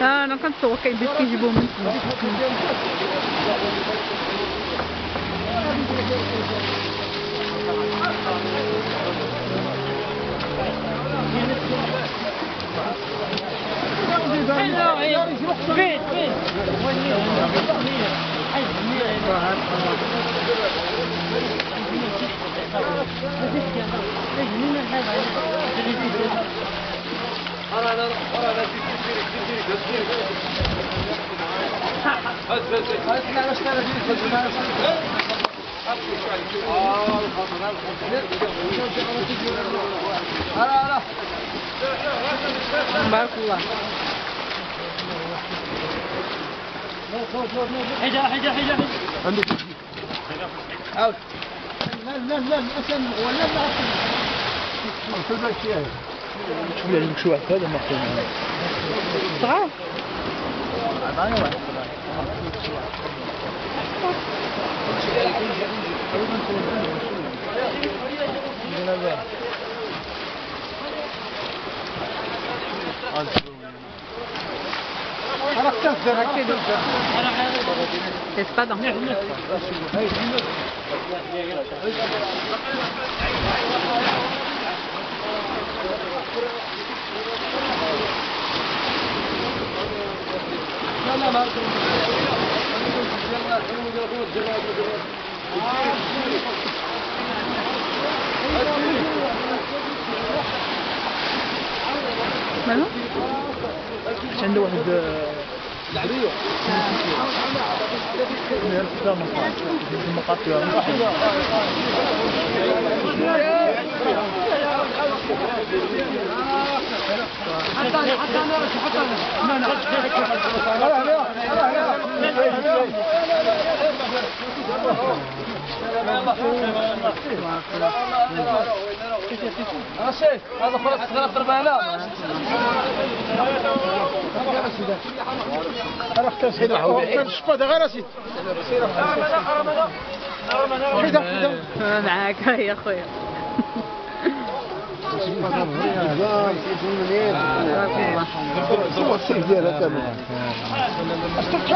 انا كنتصور كيبيت كيجيبوه من تما. بارك الله. حيدة عندك عاود. لا أسلم ولا لا شو ذا الشيء؟ شو عندك شو واحد هذا مقطوع صغار. معايا واحد Espadão. مالو؟ عنده واحد بريو هذا خلاص غلط ربنا عرفت سيدي شفت غير سيدي معاك يا خويا. الله